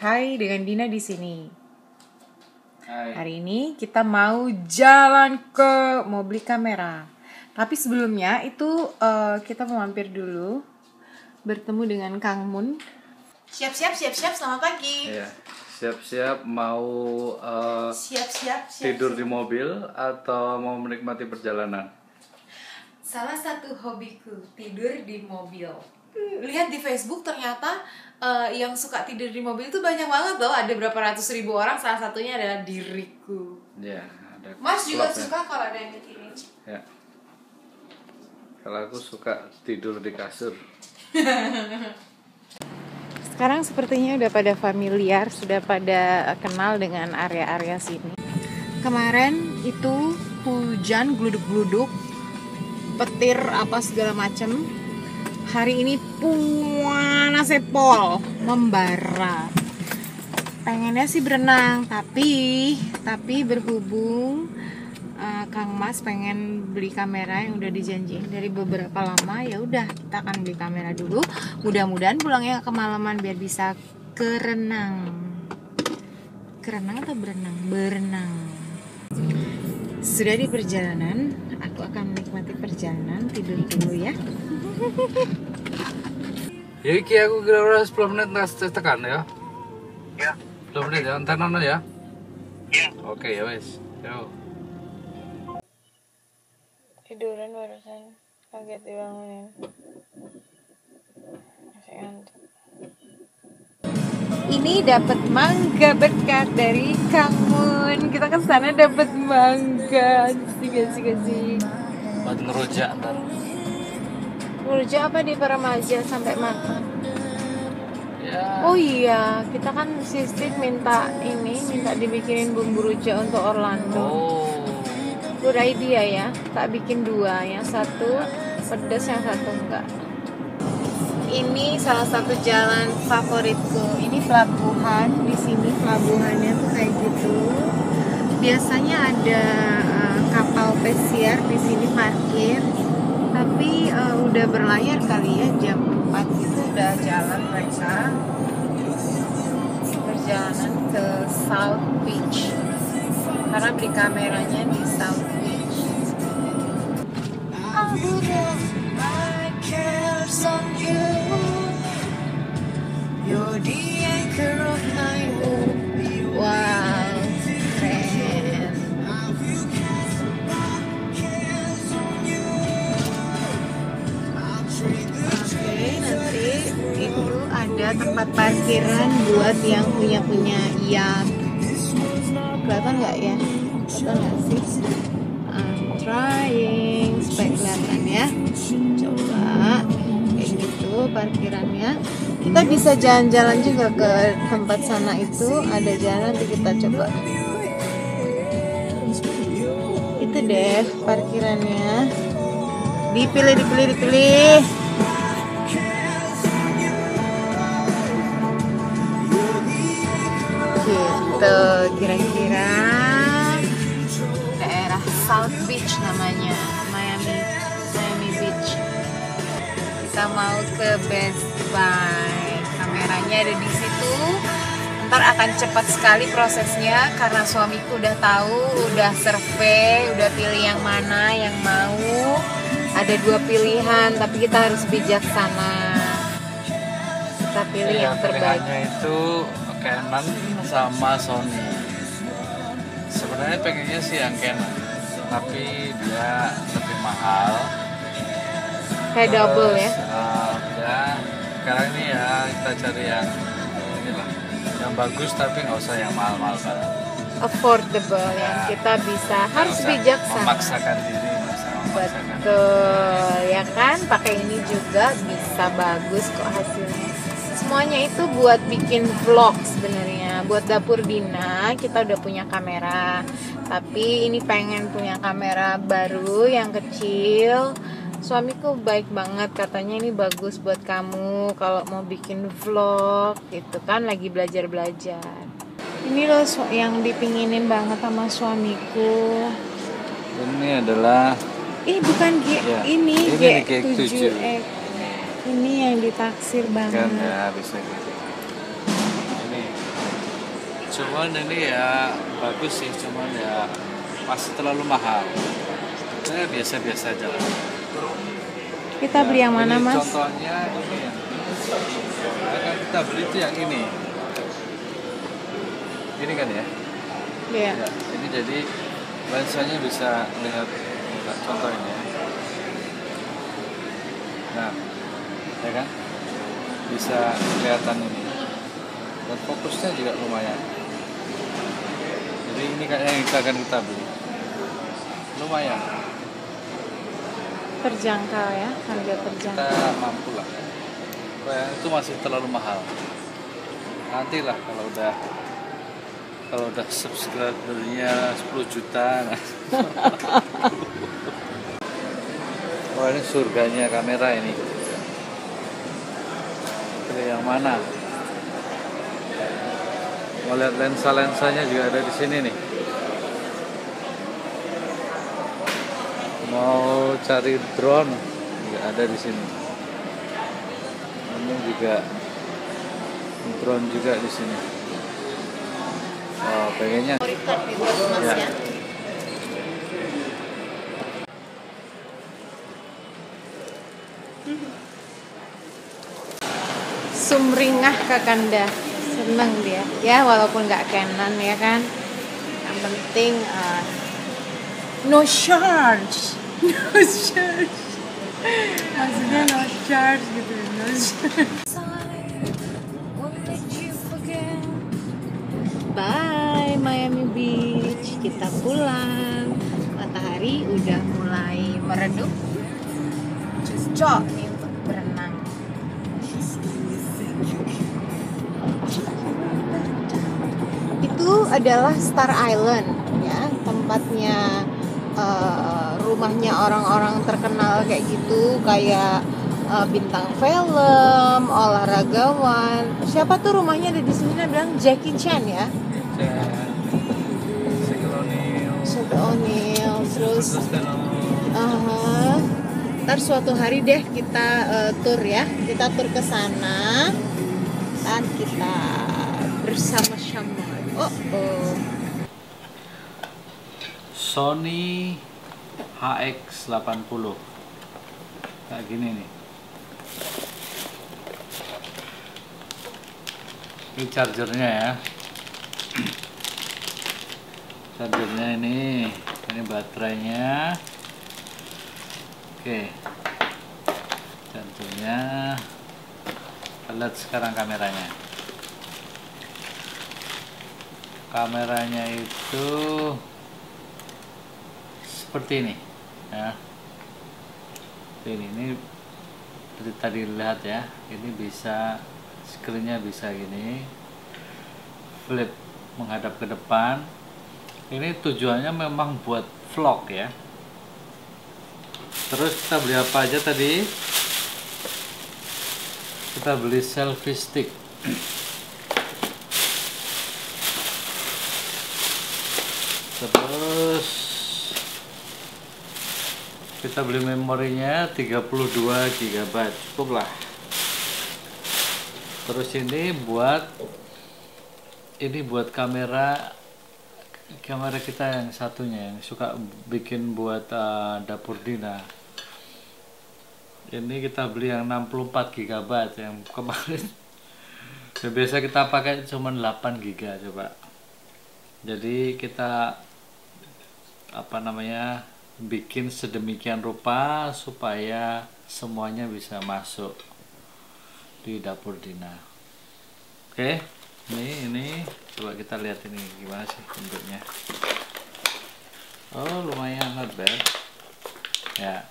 Hai, dengan Dina di sini. Hai. Hari ini kita mau jalan mau beli kamera. Tapi sebelumnya itu kita mau mampir dulu bertemu dengan Kang Mun. Siap-siap, selamat pagi. Iya. Siap-siap mau Siap-siap. tidur di mobil atau mau menikmati perjalanan? Salah satu hobiku tidur di mobil. Lihat di Facebook ternyata yang suka tidur di mobil itu banyak banget loh. Ada berapa ratus ribu orang. Salah satunya adalah diriku. Ya, ada. Mas juga klubnya. suka kalau ada yang mikirin. Ya. Kalau aku suka tidur di kasur. Sekarang sepertinya udah pada familiar, sudah pada kenal dengan area-area sini. Kemarin itu hujan gluduk-gluduk, petir apa segala macem. Hari ini panas pol, membara. Pengennya sih berenang, tapi berhubung Kang Mas pengen beli kamera yang udah dijanjiin dari beberapa lama, ya udah kita akan beli kamera dulu. Mudah-mudahan pulangnya kemalaman biar bisa kerenang atau berenang. Sudah di perjalanan, aku akan menikmati perjalanan, tidur dulu ya. Ya iki aku kira-kira 10 menit tekan ya. Ya. 10 menit ya, entar nono ya. Ya. Oke ya wes. Yo. Tiduran barusan, kaget dibangunin. Masih ngantuk. Ini dapat mangga berkat dari Kang Mun. Kita ke sana dapat mangga. Kasih. Buat ngerujak ntar. Ngerujak apa di Paramaja sampai makan? Ya. Oh iya, kita kan sistem minta dibikinin bumbu rujak untuk Orlando. Oh. Good idea ya, tak bikin 2, yang satu pedas, yang satu enggak. Ini salah satu jalan favoritku. Ini pelabuhan, di sini pelabuhannya tuh kayak gitu. Biasanya ada kapal pesiar di sini parkir, tapi udah berlayar kali ya, jam 4 itu udah jalan mereka. Perjalanan ke South Beach. Karena beli kameranya di South Beach. I would have my cares on you. You're the anchor of my hope. Wow, keren. Oke, nanti itu ada tempat parkiran buat yang punya yacht. Kelihatan nggak ya? Kelihatan nggak sih? I'm trying supaya kelihatan ya. Coba kayak gitu parkirannya. Kita bisa jalan-jalan juga ke tempat sana itu. Ada jalan, nanti kita coba. Itu deh parkirannya. Dipilih. Gitu, kira-kira daerah South Beach namanya, Miami Beach. Kita mau ke Best Buy, kameranya ada di situ. Ntar akan cepat sekali prosesnya karena suamiku udah tahu, udah survei, udah pilih yang mana yang mau. Ada 2 pilihan, tapi kita harus bijaksana. Kita pilih yang terbaik. Pilihannya itu Canon sama Sony. Sebenarnya pengennya sih yang Canon, tapi dia lebih mahal. Kayak double ya. Ya sekarang ini ya kita cari yang inilah, yang bagus tapi nggak usah yang mahal-mahal banget. Affordable ya. Yang kita bisa, harus Nggak usah bijaksana. memaksakan diri, nggak usah memaksakan. Betul ya kan, pakai ini juga bisa bagus kok hasilnya. Semuanya itu buat bikin vlog sebenarnya. Buat dapur Dina kita udah punya kamera, tapi ini pengen punya kamera baru yang kecil. Suamiku baik banget, katanya ini bagus buat kamu kalau mau bikin vlog gitu kan, lagi belajar. Ini loh yang dipinginin banget sama suamiku. Ini adalah Bukan Ya, ini ini G7X. Ini yang ditaksir banget. kan ya bisa gitu. Ini Cuman ini ya bagus sih, cuman ya masih terlalu mahal. Saya biasa-biasa aja lah. Kita beli yang mana, ini Mas? Contohnya ini ya. Akan kita beli itu yang ini. Ini kan ya? Iya. Ya, ini jadi lensanya bisa lihat contoh ini ya. Nah, ya kan? Bisa kelihatan ini. Dan fokusnya juga lumayan. Jadi ini kayaknya yang akan kita beli. Lumayan. Terjangkau ya, harga terjangkau. Kita mampu lah. Itu masih terlalu mahal. Nantilah kalau udah subscribernya 10 juta. Nah. Wah, ini surganya kamera ini. Pilih yang mana? Mau lihat lensa-lensanya juga ada di sini nih. Mau cari drone juga ada di sini. Ini juga drone juga di sini. Oh, pengennya. Ya. Sumringah Kakanda, seneng dia ya, walaupun nggak Canon ya kan, yang penting no charge, no charge, maksudnya no charge gitu, no charge. Bye Miami Beach, kita pulang, matahari udah mulai meredup, cocok nih untuk berenang. Itu adalah Star Island ya, tempatnya rumahnya orang-orang terkenal kayak gitu, kayak bintang film, olahragawan. Siapa tuh rumahnya ada di sini? Bilang Jackie Chan ya. Shaquille O'Neal, terus ntar suatu hari deh kita tur ya, kita tur ke sana dan kita bersama-sama. Sony HX80 kayak gini nih. Ini chargernya ya. Chargernya ini baterainya. Oke, chargernya. Kita lihat sekarang kameranya. Kameranya itu seperti ini ya. Ini seperti tadi lihat ya, ini bisa screennya bisa gini, flip menghadap ke depan. Ini tujuannya memang buat vlog ya. Terus kita beli apa aja tadi? Kita beli selfie stick. Terus kita beli memorinya 32 GB, cukup lah. Terus ini buat kamera kita yang satunya, yang suka bikin buat dapur Dina. Ini kita beli yang 64 GB, yang kemarin yang biasa kita pakai cuma 8 GB coba. Jadi kita bikin sedemikian rupa supaya semuanya bisa masuk di dapur Dina. Oke, ini coba kita lihat ini gimana sih bentuknya. Oh, lumayan, not bad ya.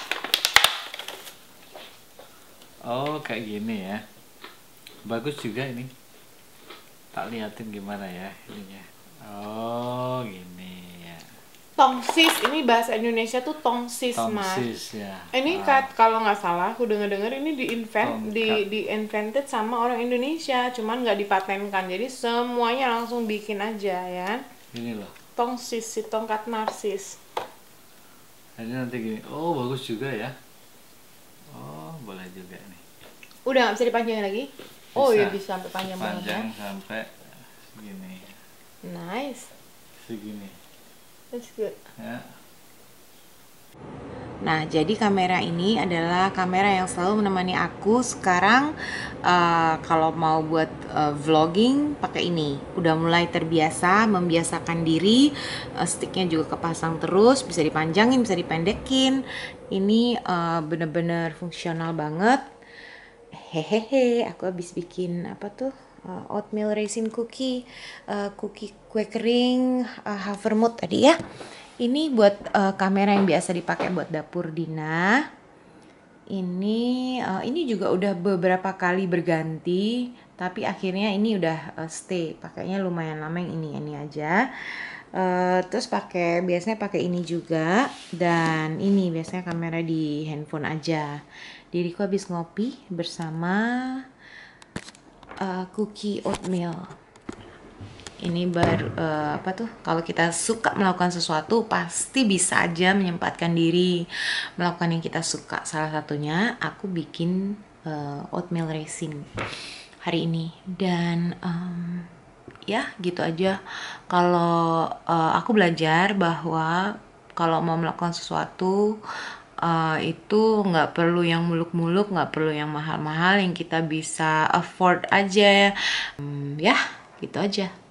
Oh, kayak gini ya, bagus juga ini. Tak liatin gimana ya ininya. Oh, gini ya. Tongsis, ini bahasa Indonesia tuh tongsis, Mas. Tongsis ya. Ini kalau nggak salah, aku denger ini di-invented sama orang Indonesia, cuman nggak dipatenkan. Jadi semuanya langsung bikin aja ya. Ini loh. Tongsis, si tongkat narsis. Ini nanti gini. Oh, bagus juga ya. Oh, boleh juga nih. Udah nggak bisa dipanjangin lagi? Bisa. Oh ya, bisa sampai panjang banget ya. Panjang sampai segini. Nice. Segini. That's good. Ya. Nah, jadi kamera ini adalah kamera yang selalu menemani aku sekarang. Kalau mau buat vlogging pakai ini. Udah mulai terbiasa, membiasakan diri. Sticknya juga kepasang terus, bisa dipanjangin, bisa dipendekin. Ini bener-bener fungsional banget. Hehehe, aku habis bikin apa tuh? Oatmeal raisin cookie, kue kering, havermut tadi ya. Ini buat kamera yang biasa dipakai buat dapur Dina. Ini juga udah beberapa kali berganti, tapi akhirnya ini udah stay. Pakainya lumayan lama yang ini aja. Terus biasanya pakai ini juga, dan ini biasanya kamera di handphone aja. Diriku habis ngopi bersama cookie oatmeal. Ini baru apa tuh? Kalau kita suka melakukan sesuatu, pasti bisa aja menyempatkan diri melakukan yang kita suka. Salah satunya aku bikin oatmeal raisin hari ini, dan ya gitu aja. Kalau aku belajar bahwa kalau mau melakukan sesuatu itu nggak perlu yang muluk-muluk, nggak perlu yang mahal-mahal, yang kita bisa afford aja. Ya gitu aja.